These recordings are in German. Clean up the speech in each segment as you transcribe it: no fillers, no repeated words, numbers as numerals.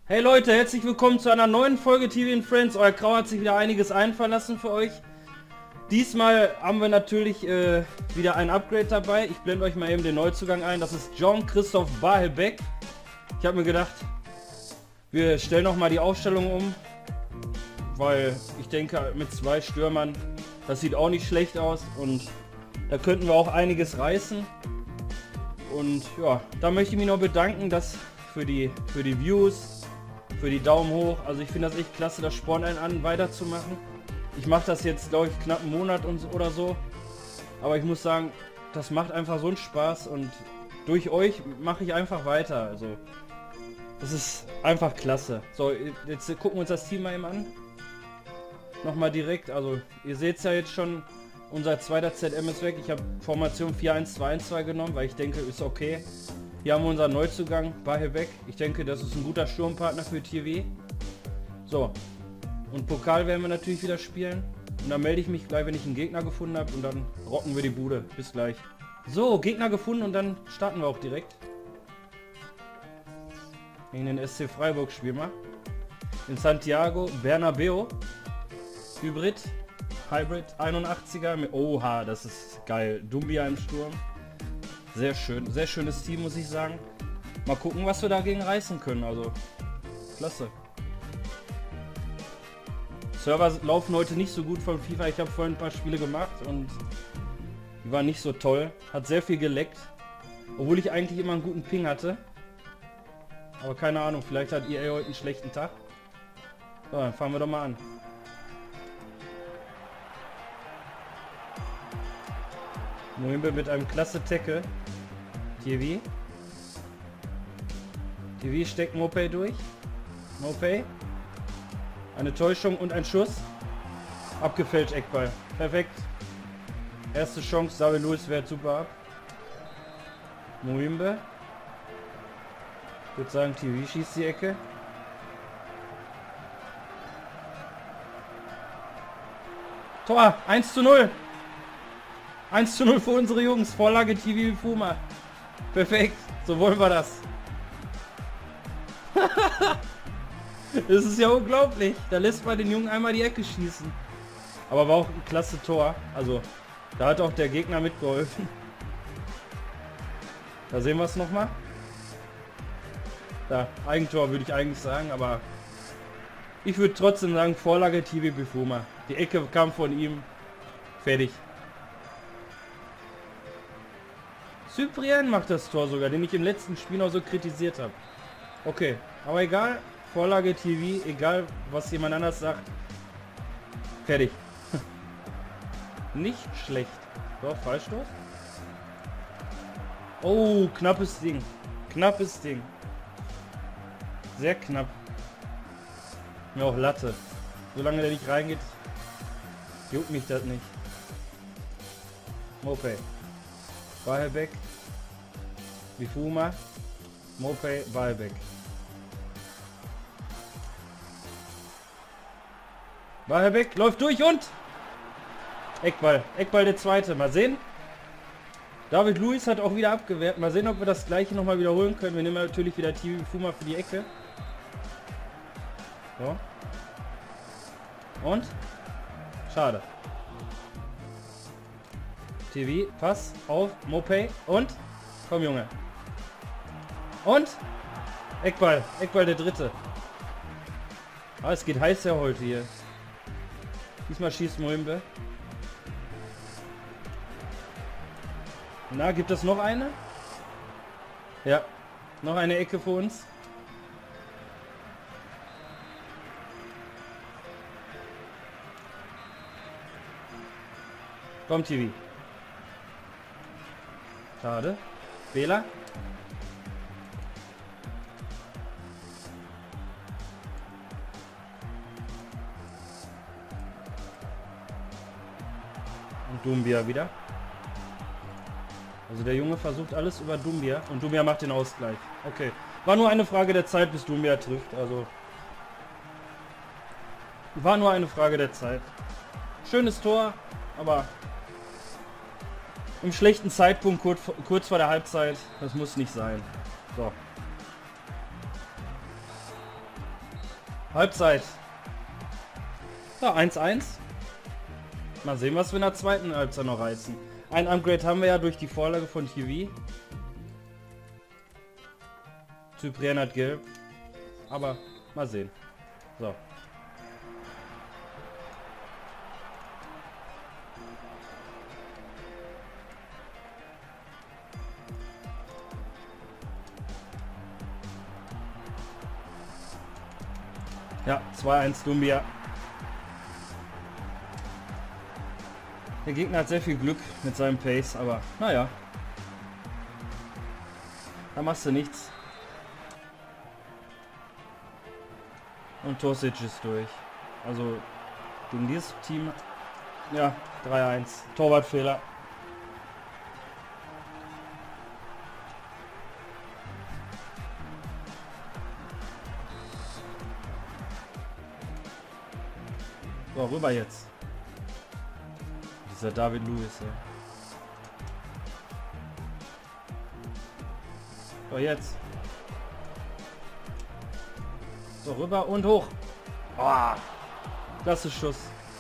Hey Leute, herzlich willkommen zu einer neuen Folge TV & Friends. Euer Grau hat sich wieder einiges einfallen lassen für euch. Diesmal haben wir natürlich wieder ein Upgrade dabei. Ich blende euch mal eben den Neuzugang ein. Das ist Jean-Christophe Bahelbeck. Ich habe mir gedacht, wir stellen noch mal die Aufstellung um, weil ich denke, mit zwei Stürmern, das sieht auch nicht schlecht aus und da könnten wir auch einiges reißen. Und ja, da möchte ich mich noch bedanken, dass für die Views, für die Daumen hoch. Also ich finde das echt klasse, das spornt einen an, weiterzumachen. Ich mache das jetzt, glaube ich, knapp einen Monat oder so. Aber ich muss sagen, das macht einfach so einen Spaß und durch euch mache ich einfach weiter. Also das ist einfach klasse. So, jetzt gucken wir uns das Team mal eben an. Nochmal direkt, also ihr seht es ja jetzt schon, unser zweiter ZM ist weg. Ich habe Formation 4-1-2-1-2 genommen, weil ich denke, ist okay. Hier haben wir unseren Neuzugang, Bahelbeck. Ich denke, das ist ein guter Sturmpartner für TV. So, und Pokal werden wir natürlich wieder spielen. Und dann melde ich mich gleich, wenn ich einen Gegner gefunden habe und dann rocken wir die Bude. Bis gleich. So, Gegner gefunden und dann starten wir auch direkt. In den SC Freiburg spielen wir. In Santiago Bernabeu. Hybrid 81er mit... Oha, das ist geil. Doumbia im Sturm. Sehr schön. Sehr schönes Team, muss ich sagen. Mal gucken, was wir dagegen reißen können. Also, klasse. Server laufen heute nicht so gut von FIFA. Ich habe vorhin ein paar Spiele gemacht und die waren nicht so toll. Hat sehr viel geleckt. Obwohl ich eigentlich immer einen guten Ping hatte. Aber keine Ahnung, vielleicht hat EA heute einen schlechten Tag. So, dann fangen wir doch mal an. Moimbe mit einem klasse Tackle. TV. TV steckt Mopey durch. Mopey. Eine Täuschung und ein Schuss. Abgefälscht, Eckball. Perfekt. Erste Chance, David Luiz wehrt super ab. Moimbe. Ich würde sagen, TV schießt die Ecke. Tor, 1:0. 1:0 für unsere Jungs. Vorlage TV Fuma. Perfekt. So wollen wir das. Das ist ja unglaublich. Da lässt man den Jungen einmal die Ecke schießen. Aber war auch ein klasse Tor. Also, da hat auch der Gegner mitgeholfen. Da sehen wir es nochmal. Da, Eigentor würde ich eigentlich sagen, aber ich würde trotzdem sagen, Vorlage TV Bifuma. Die Ecke kam von ihm. Fertig. Cyprien macht das Tor sogar, den ich im letzten Spiel noch so kritisiert habe. Okay, aber egal. Vorlage TV, egal was jemand anders sagt. Fertig. Nicht schlecht. So, Freistoß. Oh, knappes Ding. Knappes Ding. Sehr knapp. Mir auch Latte. Solange der nicht reingeht, juckt mich das nicht. Mopey. Bahelbeck. Bifuma. Mopey. Bahelbeck. Bahelbeck läuft durch und Eckball. Eckball der zweite. Mal sehen. David Luiz hat auch wieder abgewehrt. Mal sehen, ob wir das gleiche nochmal wiederholen können. Wir nehmen natürlich wieder TV Bifuma für die Ecke. So. Und? Schade. TV, Pass auf Mopey und komm Junge. Und Eckball, Eckball der dritte. Ah, es geht heiß ja heute hier. Diesmal schießt Moimbe. Na, gibt es noch eine? Ja, noch eine Ecke für uns. Komm TV. Schade. Wähler. Und Doumbia wieder. Also der Junge versucht alles über Doumbia. Und Doumbia macht den Ausgleich. Okay. War nur eine Frage der Zeit, bis Doumbia trifft. Also war nur eine Frage der Zeit. Schönes Tor, aber im schlechten Zeitpunkt, kurz vor der Halbzeit. Das muss nicht sein. So. Halbzeit. Ja, 1-1. Mal sehen, was wir in der zweiten Halbzeit noch reißen. Ein Upgrade haben wir ja durch die Vorlage von TV. Cyprien hat gelb. Aber mal sehen. So. Ja, 2-1 Dumbia. Der Gegner hat sehr viel Glück mit seinem Pace, aber naja. Da machst du nichts. Und Tosic ist durch. Also gegen dieses Team. Ja, 3-1. Torwartfehler. So, rüber jetzt. Dieser David Lewis, ey. So, jetzt. So, rüber und hoch. Oh, klasse Schuss.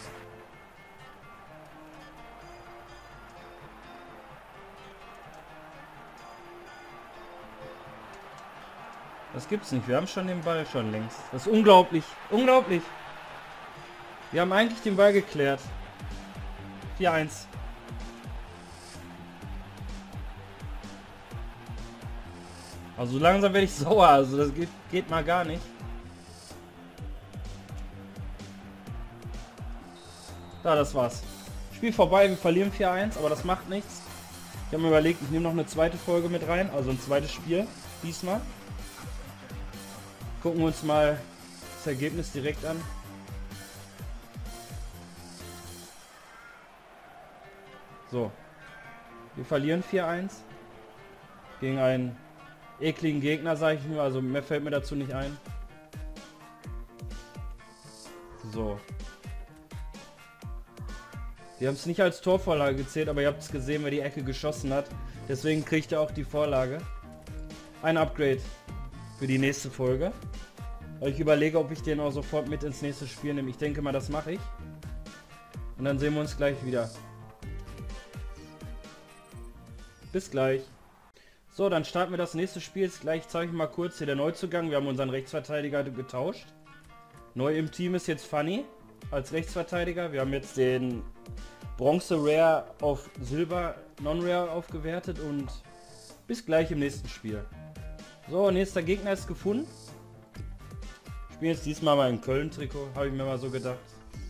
Das gibt's nicht. Wir haben schon den Ball schon längst. Das ist unglaublich. Unglaublich. Wir haben eigentlich den Ball geklärt. 4-1. Also langsam werde ich sauer. Also das geht mal gar nicht. Da, das war's. Spiel vorbei. Wir verlieren 4-1, aber das macht nichts. Ich habe mir überlegt, ich nehme noch eine zweite Folge mit rein. Also ein zweites Spiel. Diesmal. Gucken wir uns mal das Ergebnis direkt an. So, wir verlieren 4-1 gegen einen ekligen Gegner, sage ich nur, also mehr fällt mir dazu nicht ein. So. Wir haben es nicht als Torvorlage gezählt, aber ihr habt es gesehen, wer die Ecke geschossen hat. Deswegen kriegt er auch die Vorlage. Ein Upgrade für die nächste Folge. Ich überlege, ob ich den auch sofort mit ins nächste Spiel nehme. Ich denke mal, das mache ich. Und dann sehen wir uns gleich wieder. Bis gleich. So, dann starten wir das nächste Spiel. Gleich zeige ich mal kurz hier der Neuzugang. Wir haben unseren Rechtsverteidiger getauscht. Neu im Team ist jetzt Funny als Rechtsverteidiger. Wir haben jetzt den Bronze Rare auf Silber Non-Rare aufgewertet und bis gleich im nächsten Spiel. So, nächster Gegner ist gefunden. Ich spiele jetzt diesmal mal im Köln-Trikot, habe ich mir mal so gedacht.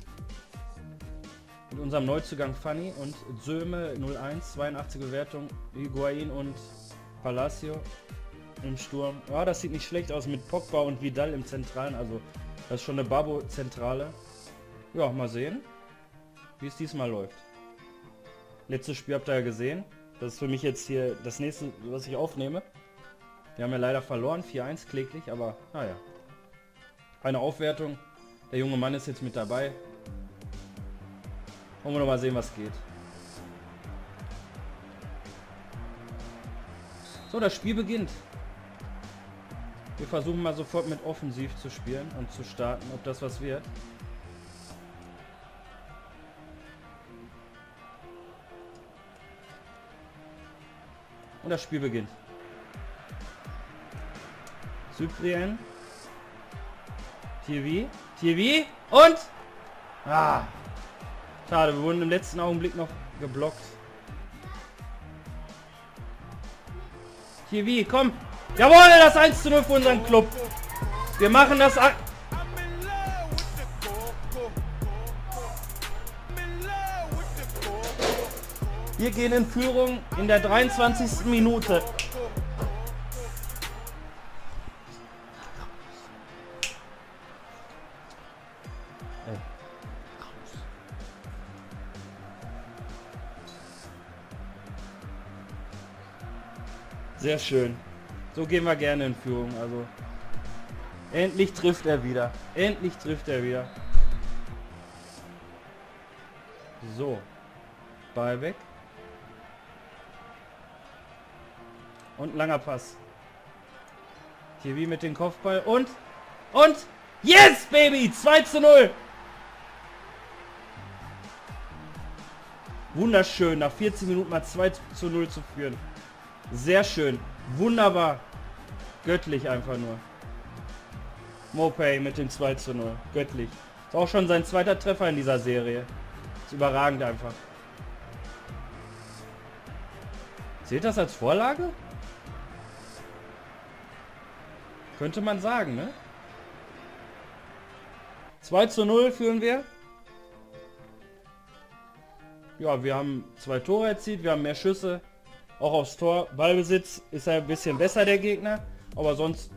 Mit unserem Neuzugang Funny und Söme 01, 82 Bewertung, Higuain und Palacio im Sturm. Ja, das sieht nicht schlecht aus mit Pogba und Vidal im Zentralen, also das ist schon eine Babo-Zentrale. Ja, mal sehen, wie es diesmal läuft. Letztes Spiel habt ihr ja gesehen. Das ist für mich jetzt hier das nächste, was ich aufnehme. Wir haben ja leider verloren, 4-1 kläglich, aber naja. Eine Aufwertung. Der junge Mann ist jetzt mit dabei. Wollen wir noch mal sehen, was geht. So, das Spiel beginnt. Wir versuchen mal sofort mit offensiv zu spielen und zu starten, ob das was wird. Und das Spiel beginnt. Cyprien. TV und... Ah! Schade, wir wurden im letzten Augenblick noch geblockt. TV, komm! Jawohl, das 1:0 für unseren Club! Wir machen das... Wir gehen in Führung in der 23. Minute. Sehr schön. So gehen wir gerne in Führung. Also endlich trifft er wieder. Endlich trifft er wieder. So. Ball weg. Und langer Pass. TV mit dem Kopfball und Yes, Baby! 2:0! Wunderschön, nach 40 Minuten mal 2:0 zu führen. Sehr schön. Wunderbar. Göttlich einfach nur. Mopay mit dem 2:0. Göttlich. Ist auch schon sein zweiter Treffer in dieser Serie. Ist überragend einfach. Seht das als Vorlage? Könnte man sagen, ne? 2:0 führen wir. Ja, wir haben 2 Tore erzielt, wir haben mehr Schüsse. Auch aufs Tor. Ballbesitz ist ja ein bisschen besser, der Gegner. Aber sonst,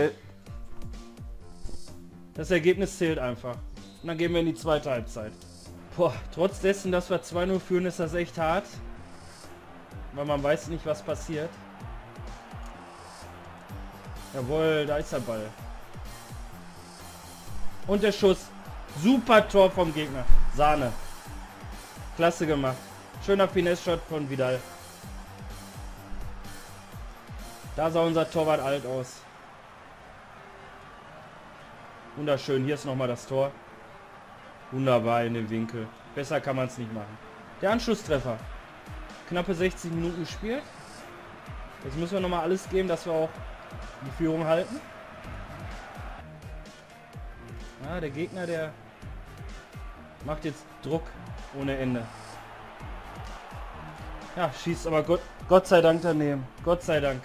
das Ergebnis zählt einfach. Und dann gehen wir in die zweite Halbzeit. Boah, trotz dessen, dass wir 2:0 führen, ist das echt hart. Weil man weiß nicht, was passiert. Jawohl, da ist der Ball. Und der Schuss. Super Tor vom Gegner. Sahne. Klasse gemacht. Schöner Finesse-Shot von Vidal. Da sah unser Torwart alt aus. Wunderschön. Hier ist nochmal das Tor. Wunderbar in dem Winkel. Besser kann man es nicht machen. Der Anschlusstreffer. Knappe 60 Minuten gespielt. Jetzt müssen wir nochmal alles geben, dass wir auch die Führung halten. Ah, der Gegner, der macht jetzt Druck ohne Ende. Ja, schießt aber Gott sei Dank daneben. Gott sei Dank.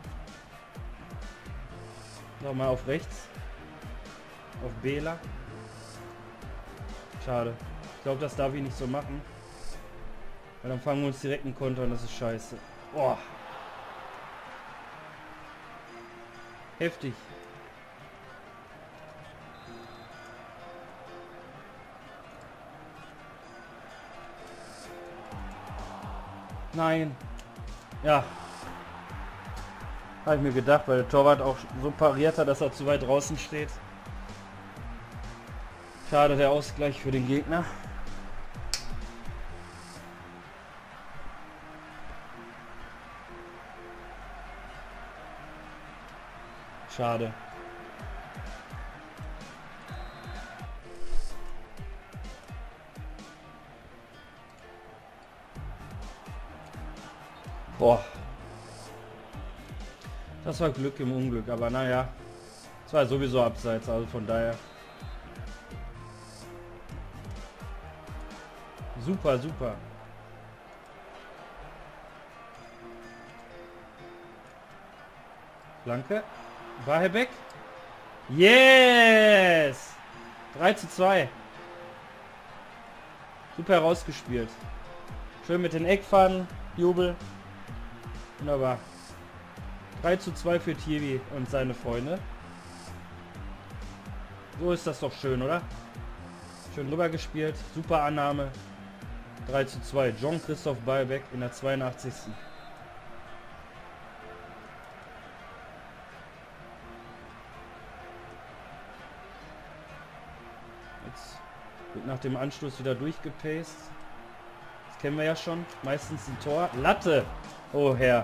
Nochmal auf rechts. Auf Bela. Schade. Ich glaube, das darf ich nicht so machen. Weil dann fangen wir uns direkt einen Konter und das ist scheiße. Boah. Heftig. Nein. Ja. Habe ich mir gedacht, weil der Torwart auch so pariert hat, dass er zu weit draußen steht. Schade, der Ausgleich für den Gegner. Schade. Boah. Das war Glück im Unglück, aber naja. Es war sowieso abseits, also von daher. Super, super. Flanke. Wahebeck. Yes! 3:2. Super herausgespielt. Schön mit den Eckfahnen. Jubel. Wunderbar. 3:2 für Thierry und seine Freunde. So ist das doch schön, oder? Schön rüber gespielt. Super Annahme. 3:2. Jean-Christophe Wahebeck in der 82. Jetzt wird nach dem Anschluss wieder durchgepaced. Das kennen wir ja schon. Meistens ein Tor. Latte! Oh Herr.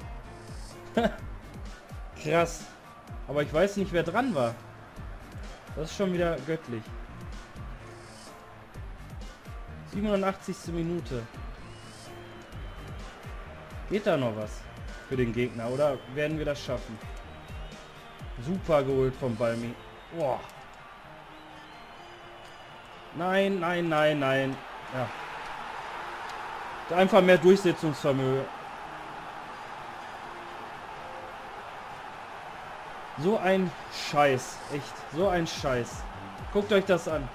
Krass. Aber ich weiß nicht, wer dran war. Das ist schon wieder göttlich. 87. Minute. Geht da noch was für den Gegner oder werden wir das schaffen? Super geholt vom Balmi. Boah. Nein, nein, nein, nein. Ja. Einfach mehr Durchsetzungsvermögen. So ein Scheiß. Echt. So ein Scheiß. Guckt euch das an.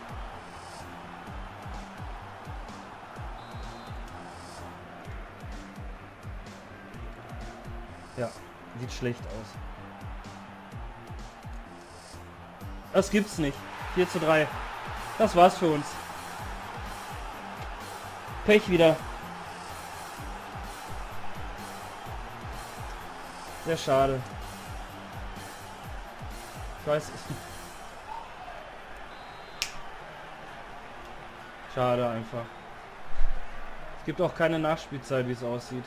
Ja, sieht schlecht aus. Das gibt's nicht. 4:3. Das war's für uns. Pech wieder. Sehr schade. Ich weiß. Schade einfach. Es gibt auch keine Nachspielzeit, wie es aussieht.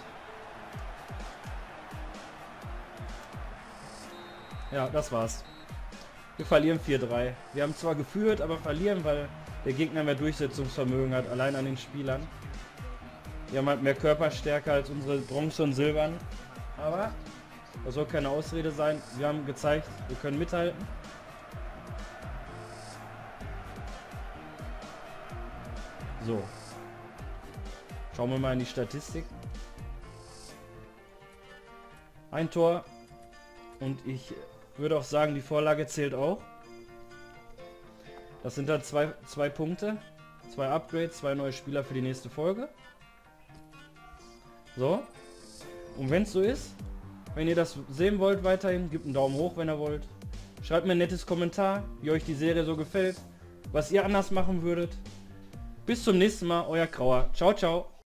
Ja, das war's. Wir verlieren 4-3. Wir haben zwar geführt, aber verlieren, weil der Gegner mehr Durchsetzungsvermögen hat, allein an den Spielern. Wir haben halt mehr Körperstärke als unsere Bronze und Silbern. Aber das soll keine Ausrede sein. Wir haben gezeigt, wir können mithalten. So. Schauen wir mal in die Statistik. Ein Tor. Und ich würde auch sagen, die Vorlage zählt auch. Das sind dann zwei Punkte. 2 Upgrades, 2 neue Spieler für die nächste Folge. So. Und wenn es so ist, wenn ihr das sehen wollt weiterhin, gebt einen Daumen hoch, wenn ihr wollt. Schreibt mir ein nettes Kommentar, wie euch die Serie so gefällt, was ihr anders machen würdet. Bis zum nächsten Mal, euer Grauer. Ciao, ciao.